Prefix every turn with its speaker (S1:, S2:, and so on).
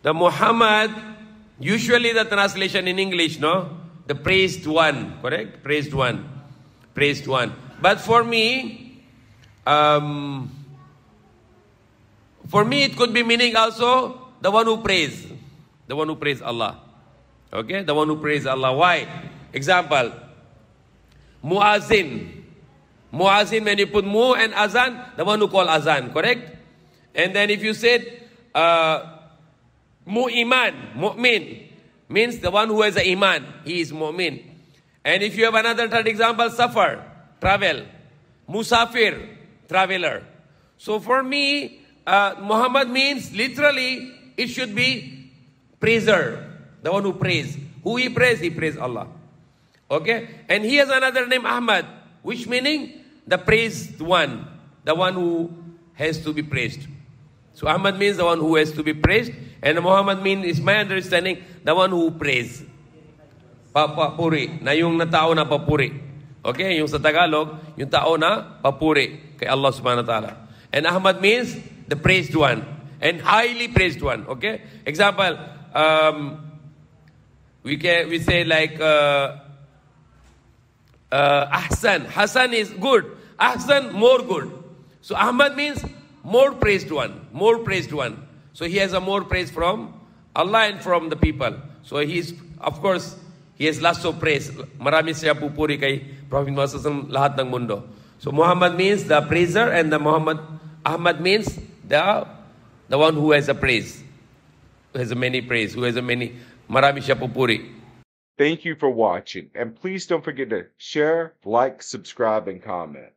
S1: The Muhammad, usually the translation in English, no? The praised one, correct? Praised one. Praised one. But for me it could be meaning also the one who prays. The one who prays Allah. Okay? The one who prays Allah. Why? Example. Muazzin. Muazzin, when you put mu and azan, the one who call azan, correct? And then if you said mu'iman, mu'min, means the one who has a iman, he is mu'min. And if you have another third example, safar, travel. Musafir, traveler. So for me, Muhammad means literally it should be praiser, the one who prays. Who he prays? He prays Allah. Okay? And he has another name, Ahmad, which meaning the praised one, the one who has to be praised. So Ahmad means the one who has to be praised, and Muhammad means, is my understanding, the one who prays. Papuri, na yung tao na papuri. Okay? Yung sa Tagalog, yung tao na papuri kay Allah subhanahu wa ta'ala. And Ahmad means the praised one, and highly praised one. Okay? Example, we say like Ahsan. Hasan is good. Ahsan, more good. So Ahmad means more praised one. More praised one. So he has a more praise from Allah and from the people. So he's, of course, he has lots of praise. Marami siya pupuri kay Prophet Muhammad lahat ng mundo. So Muhammad means the praiser, and the Ahmad means the one who has a praise. Who has a many praise. Who has a many, marami siya pupuri.
S2: Thank you for watching, and please don't forget to share, like, subscribe, and comment.